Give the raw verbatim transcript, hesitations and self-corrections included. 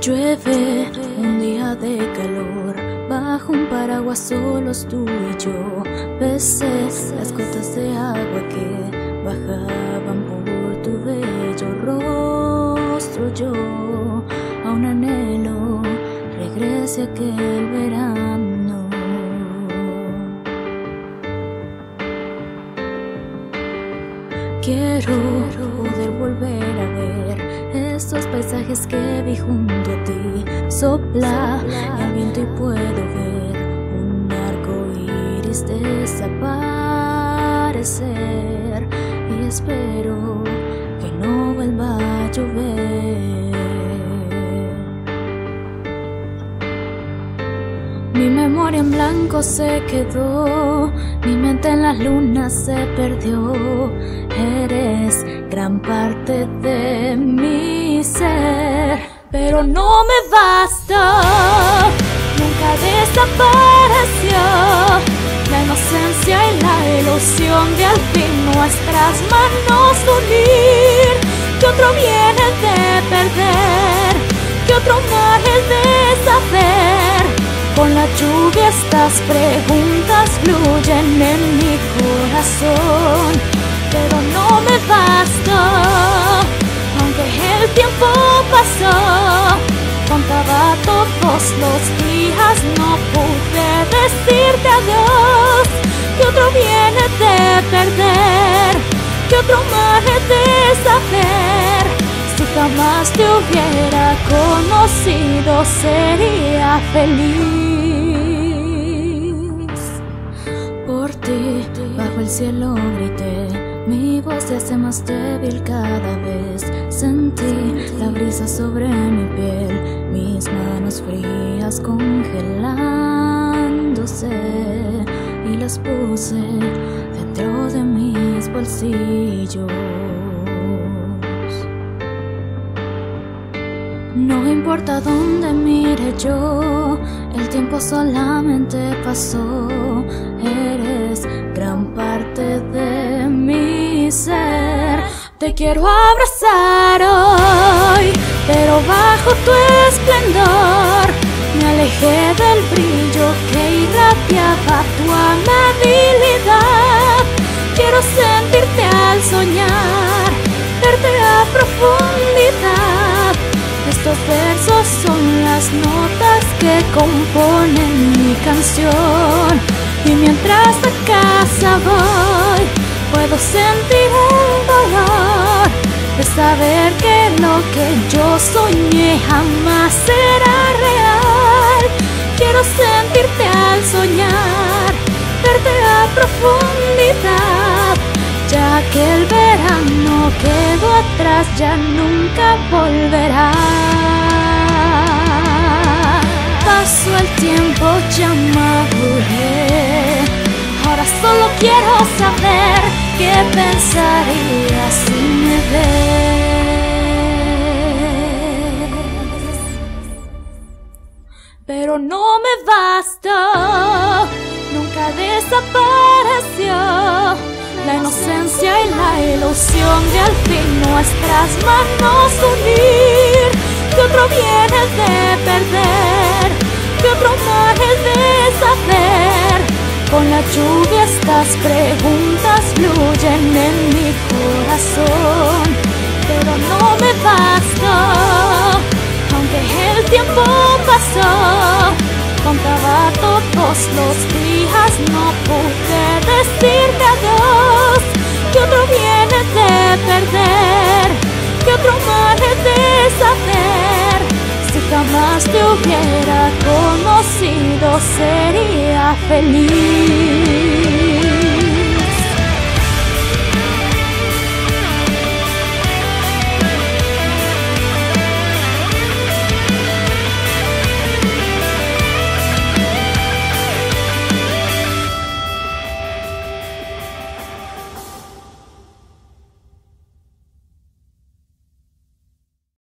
Llueve un día de calor, bajo un paraguas solos tú y yo. Veces las gotas de agua que bajaban por tu bello rostro. Yo aún anhelo regrese aquel verano. Quiero poder volver a ver estos paisajes que vi junto a ti. Sopla el viento y puedo ver un arco iris desaparecer. Y espero que no vuelva a llover. Mi memoria en blanco se quedó, mi mente en las lunas se perdió. Eres gran parte de mi ser, pero no me basta. Nunca desapareció la inocencia y la ilusión de al fin nuestras manos unir. Que otro viene de perder, que otro mar el de saber. Con la lluvia estas preguntas fluyen en mi corazón, pero no me basta. Aunque el tiempo pasó, contaba todos los días, no pude decirte adiós. Que otro viene de perder, que otro mar de saber. Si jamás te hubiera conocido, sería feliz. Por ti, bajo el cielo grité, mi voz se hace más débil cada vez. Sentí la brisa sobre mi piel, mis manos frías congelándose, y las puse dentro de mis bolsillos. No importa dónde mire yo, el tiempo solamente pasó. Eres gran parte de mi ser. Te quiero abrazar hoy, pero bajo tu esplendor me alejé del brillo que irradiaba tu amabilidad. Quiero sentirte al soñar, verte a profundidad. Estos versos son las notas que componen mi canción. Y mientras a casa voy, puedo sentir el dolor de saber que lo que yo soñé jamás será real. Quiero sentirte al soñar, verte a profundidad. Ya que el verano quedó atrás, ya nunca volverá. Pasó el tiempo, ya maduré. Ahora solo quiero saber qué pensarías si me ves. Pero no me basta, nunca desapareció la inocencia y la ilusión de al fin nuestras manos unir. Que otro viene de perder, que otro mar el de saber. Con la lluvia estas preguntas fluyen en mi corazón, pero no me basta. Aunque el tiempo pasó, contaba todos los días, no pude decirte adiós. Que otro viene de perder, que otro mar de saber. Si jamás te hubiera conocido, sería feliz.